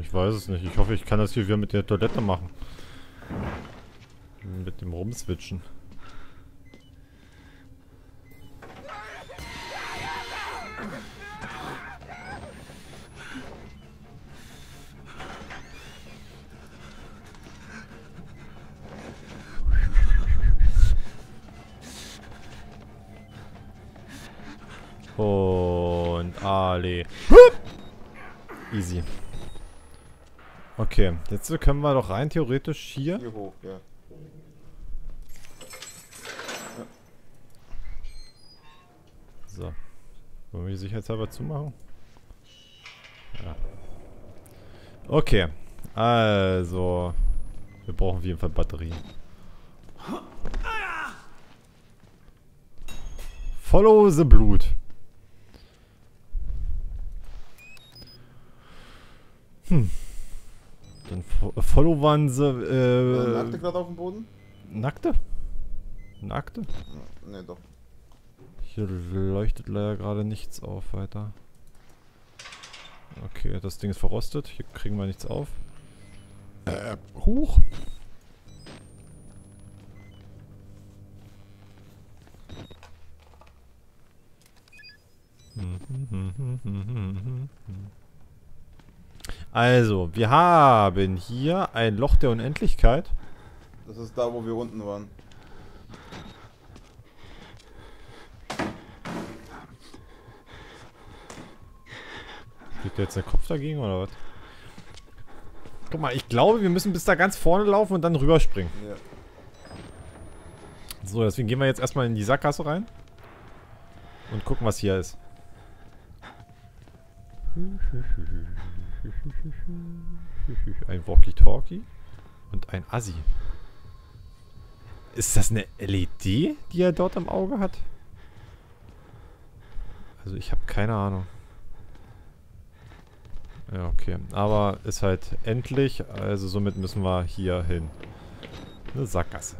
Ich weiß es nicht. Ich hoffe, ich kann das hier wieder mit der Toilette machen. Mit dem Rumswitchen. Und alle. Easy. Okay, jetzt können wir doch rein theoretisch hier. Hier hoch, ja. So. Wollen wir die sicherheitshalber zumachen? Ja. Okay. Also. Wir brauchen auf jeden Fall Batterien. Follow the Blut. Dann followern sie, Nackte gerade auf dem Boden? Nackte? Nackte? Ne, doch. Hier leuchtet leider gerade nichts auf weiter. Okay, das Ding ist verrostet. Hier kriegen wir nichts auf. Huch! Also, wir haben hier ein Loch der Unendlichkeit. Das ist da, wo wir unten waren. Steht jetzt der Kopf dagegen oder was? Guck mal, ich glaube, wir müssen bis da ganz vorne laufen und dann rüberspringen. Ja. So, deswegen gehen wir jetzt erstmal in die Sackgasse rein. Und gucken, was hier ist. Ein Walkie-Talkie und ein Assi. Ist das eine LED, die er dort im Auge hat? Also ich habe keine Ahnung. Ja, okay. Aber ist halt endlich, also somit müssen wir hier hin. Eine Sackgasse.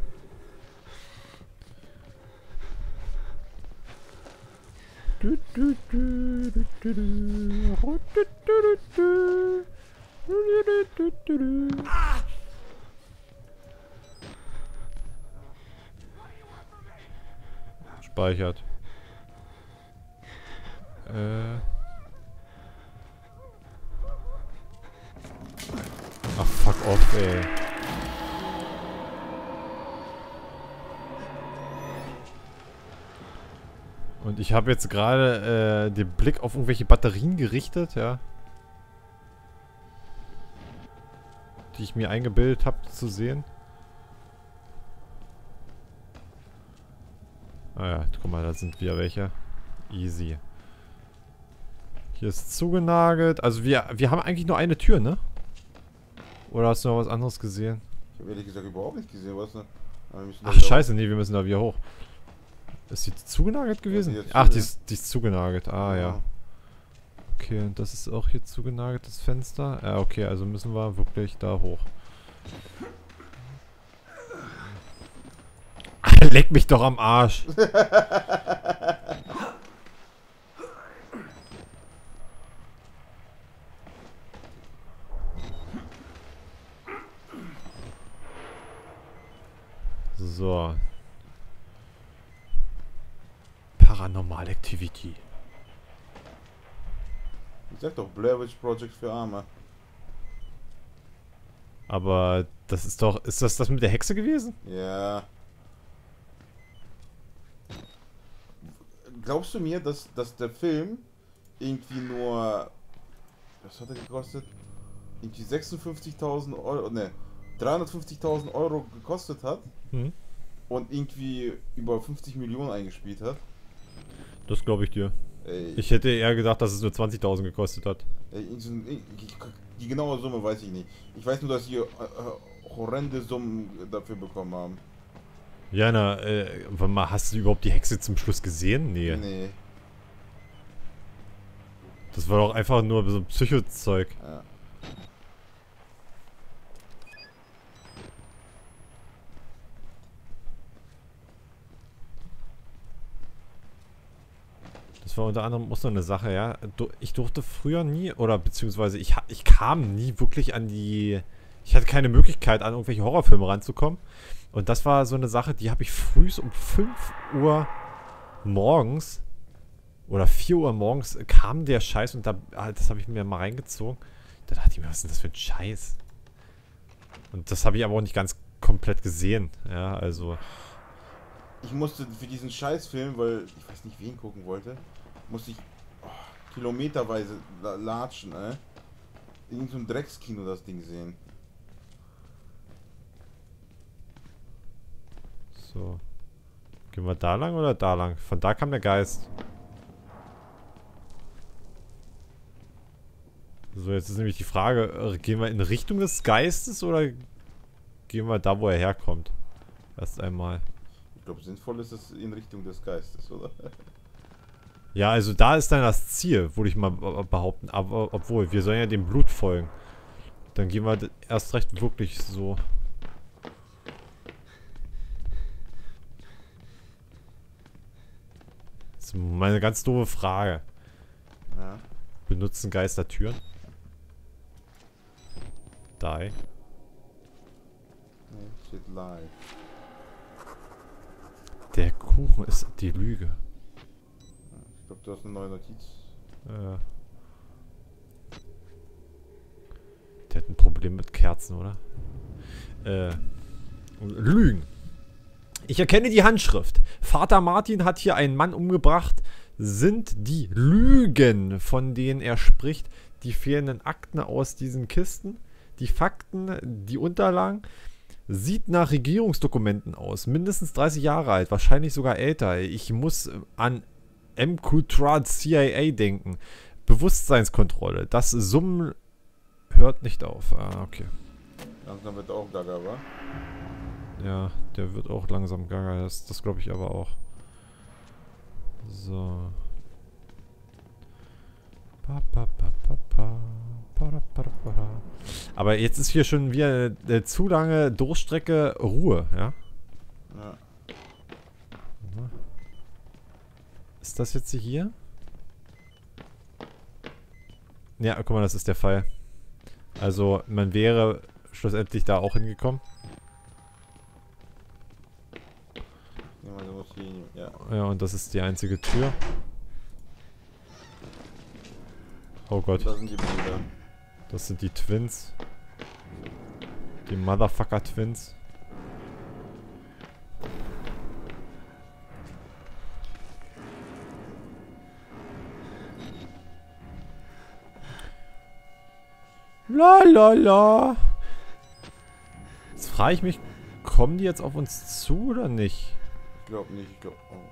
Speichert. Ach, fuck off, ey. Und ich habe jetzt gerade den Blick auf irgendwelche Batterien gerichtet, ja. Die ich mir eingebildet habe zu sehen. Ah ja, guck mal, da sind wieder welche. Easy. Hier ist zugenagelt. Also wir haben eigentlich nur eine Tür, ne? Oder hast du noch was anderes gesehen? Ich habe ehrlich gesagt überhaupt nicht gesehen, was ne? Ach scheiße, nee, wir müssen da wieder hoch. Ist die zugenagelt gewesen? Ja, die Ach, die ist zugenagelt. Ah, ja. Okay, und das ist auch hier zugenagelt, das Fenster. Ja, okay, also müssen wir wirklich da hoch. Leck mich doch am Arsch. So. Paranormal Activity. Ich sag doch, Blair Witch Project für Arme. Aber das ist doch... Ist das mit der Hexe gewesen? Ja. Glaubst du mir, dass der Film irgendwie nur... Was hat er gekostet? Irgendwie 56.000 Euro... Ne, 350.000 Euro gekostet hat Hm? und irgendwie über 50 Millionen eingespielt hat? Das glaube ich dir. Ey, Ich hätte eher gedacht, dass es nur 20.000 gekostet hat. die genaue Summe weiß ich nicht. Ich weiß nur, dass sie horrende Summen dafür bekommen haben. Jana, warte mal, hast du überhaupt die Hexe zum Schluss gesehen? Nee. Nee. Das war doch einfach nur so Psychozeug. Ja. Das Das war unter anderem auch so eine Sache, ja. Ich durfte früher nie, oder beziehungsweise ich kam nie wirklich an die... Ich hatte keine Möglichkeit, an irgendwelche Horrorfilme ranzukommen. Und das war so eine Sache, die habe ich frühs um 5 Uhr morgens oder 4 Uhr morgens kam der Scheiß und das habe ich mir mal reingezogen. Da dachte ich mir, was ist denn das für ein Scheiß? Und das habe ich aber auch nicht ganz komplett gesehen. Ja, also... Ich musste für diesen Scheißfilm, weil ich weiß nicht, wen gucken wollte, musste ich kilometerweise latschen, in irgendeinem Dreckskino das Ding sehen. So. Gehen wir da lang oder da lang? Von da kam der Geist. So, jetzt ist nämlich die Frage, gehen wir in Richtung des Geistes oder gehen wir da, wo er herkommt? Erst einmal. Ich glaube, sinnvoll ist es in Richtung des Geistes, oder? Ja, also da ist dann das Ziel, würde ich mal behaupten. Aber obwohl, wir sollen ja dem Blut folgen. Dann gehen wir erst recht wirklich so. Das ist meine ganz doofe Frage. Ja. Benutzen Geister Türen? Die. Nee, shit lie. Der Kuchen ist die Lüge. Ich glaube, du hast eine neue Notiz. Der hat ein Problem mit Kerzen, oder? Lügen. Ich erkenne die Handschrift. Vater Martin hat hier einen Mann umgebracht. Sind die Lügen, von denen er spricht, die fehlenden Akten aus diesen Kisten, die Fakten, die Unterlagen? Sieht nach Regierungsdokumenten aus. Mindestens 30 Jahre alt, wahrscheinlich sogar älter. Ich muss an MQ-Trad CIA denken. Bewusstseinskontrolle. Das Summen hört nicht auf. Ah, okay. Langsam wird auch gaga, wa? Ja, der wird auch langsam gaga. Das glaube ich aber auch. So. Aber jetzt ist hier schon wieder eine zu lange Durchstrecke Ruhe, ja? Ja. Ist das jetzt hier? Ja, guck mal, das ist der Fall. Also, man wäre schlussendlich da auch hingekommen. Ja. Ja, und das ist die einzige Tür. Oh Gott. Das sind die Brüder. Das sind die Twins. Die Motherfucker Twins. La la la. Jetzt frage ich mich, kommen die jetzt auf uns zu oder nicht? Ich glaube nicht, ich glaube. Oh.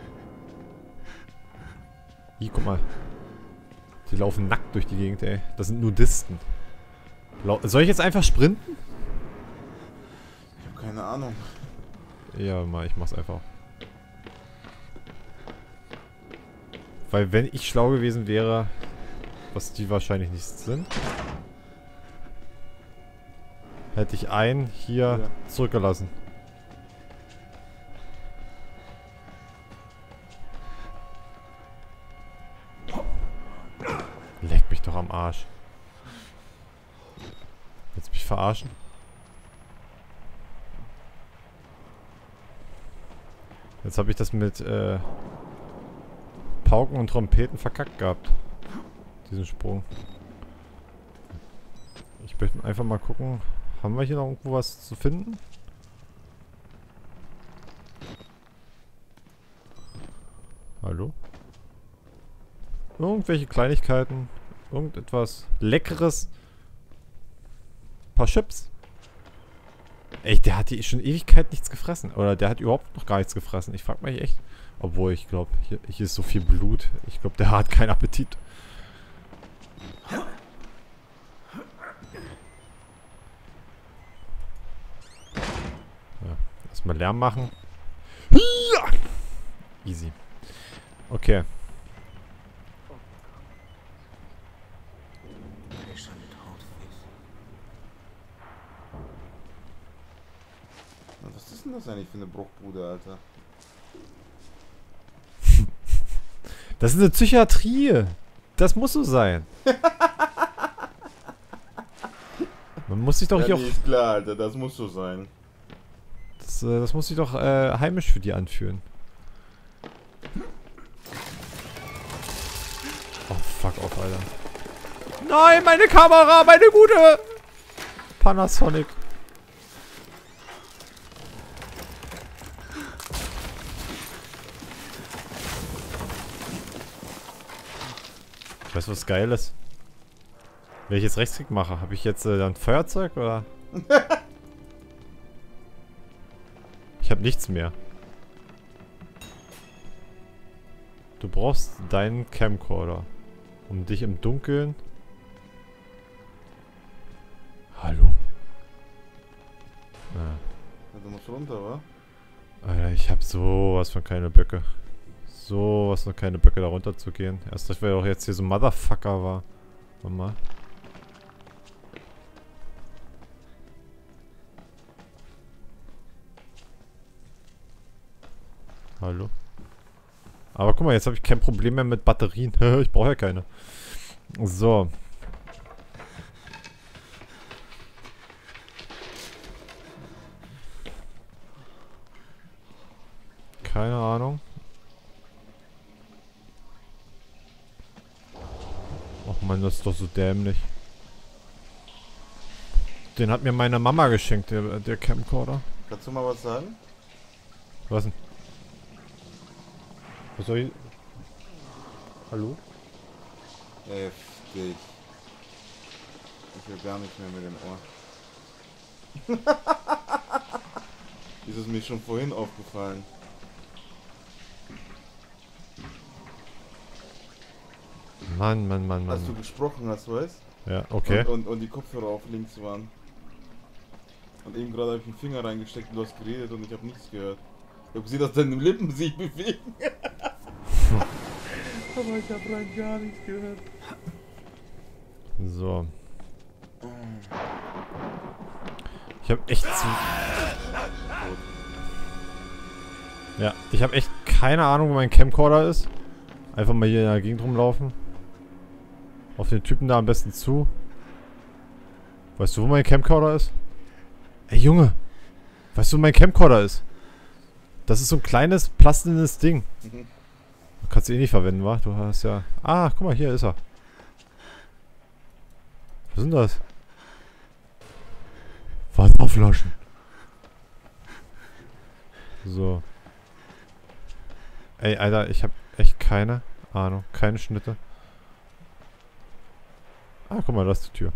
Hier, guck mal. Die laufen nackt durch die Gegend, ey. Das sind Nudisten. Soll ich jetzt einfach sprinten? Ich habe keine Ahnung. Ja, mal, ich mach's einfach. Weil wenn ich schlau gewesen wäre, was die wahrscheinlich nicht sind, hätte ich einen hier zurückgelassen. Leck mich doch am Arsch. Willst du mich verarschen? Jetzt habe ich das mit Pauken und Trompeten verkackt gehabt. Diesen Sprung. Ich möchte einfach mal gucken. Haben wir hier noch irgendwo was zu finden? Hallo? Irgendwelche Kleinigkeiten. Irgendetwas Leckeres. Ein paar Chips. Ey, der hat hier schon Ewigkeit nichts gefressen. Oder der hat überhaupt noch gar nichts gefressen. Ich frag mich echt. Obwohl, ich glaube, hier ist so viel Blut. Ich glaube, der hat keinen Appetit. Ja, erstmal Lärm machen. Ja! Easy. Okay. Was ist denn das eigentlich für eine Bruchbude, Alter? Das ist eine Psychiatrie. Das muss so sein. Man muss sich doch Ja, hier nee, auch... ist klar, Alter, das muss so sein. Das muss sich doch heimisch für die anfühlen. Oh, fuck off, Alter. Nein, meine Kamera, meine gute Panasonic. Weißt du, was geil ist? Wenn ich jetzt Rechtsklick mache, habe ich jetzt dann Feuerzeug oder? Ich habe nichts mehr. Du brauchst deinen Camcorder, um dich im Dunkeln... Hallo? Ah. Ja, du musst runter, wa? Alter, ich hab sowas von keine Böcke. Sowas von keine Böcke, da runter zu gehen. Erst recht, weil auch jetzt hier so ein Motherfucker war. Warte mal. Hallo? Aber guck mal, jetzt habe ich kein Problem mehr mit Batterien. Ich brauche ja keine. So. Keine Ahnung. Och man, das ist doch so dämlich. Den hat mir meine Mama geschenkt, der Camcorder. Kannst du mal was sagen? Was denn? Was soll ich... Hallo? Heftig. Ich will gar nicht mehr mit dem Ohr. Ist es mir schon vorhin aufgefallen. Mann, Mann, Mann, Als du Mann. gesprochen hast, weißt? Ja, okay. Und die Kopfhörer auf links waren. Und eben gerade habe ich den Finger reingesteckt und du hast geredet und ich habe nichts gehört. Ich habe gesehen, dass deine Lippen sich bewegen. Aber ich habe rein gar nichts gehört. So. Ich habe echt zu... Ja, ich habe echt keine Ahnung, wo mein Camcorder ist. Einfach mal hier in der Gegend rumlaufen. Auf den Typen da am besten zu. Weißt du, wo mein Camcorder ist? Ey, Junge! Weißt du, wo mein Camcorder ist? Das ist so ein kleines, plastiges Ding. Mhm. Du kannst ihn eh nicht verwenden, wa? Du hast ja... Ah, guck mal, hier ist er. Was sind das? Wasserflaschen. So. Ey, Alter, ich hab echt keine Ahnung. Keine Schnitte. Ah, guck mal, da ist die Tür.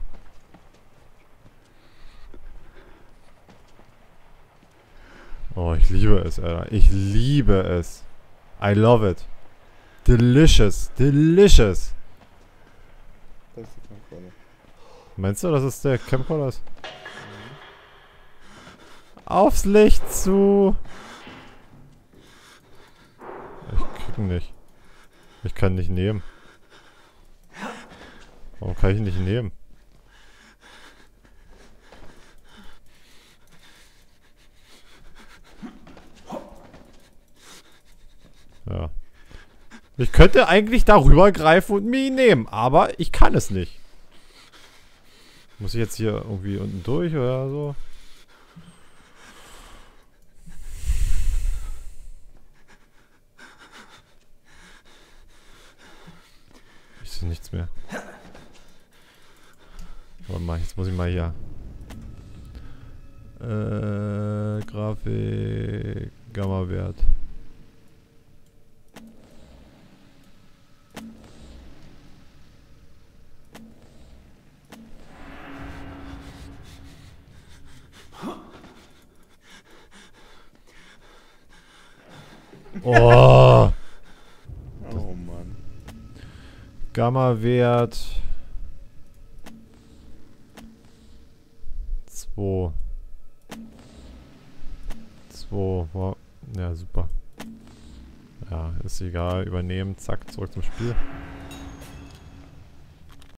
Oh, ich liebe es, Alter. Ich liebe es. I love it. Delicious. Delicious. Das ist der Camcorder. Meinst du, dass es der Camcorder ist? Aufs Licht zu. Ich krieg ihn nicht. Ich kann ihn nicht nehmen. Warum kann ich ihn nicht nehmen? Ja. Ich könnte eigentlich darüber greifen und mir ihn nehmen, aber ich kann es nicht. Muss ich jetzt hier irgendwie unten durch oder so? Ich sehe nichts mehr. Warte mal, jetzt muss ich mal hier. Grafik, Gamma-Wert. Oh! Oh Mann. Gamma-Wert 2. 2. Ja, super. Ja, ist egal. Übernehmen. Zack, zurück zum Spiel.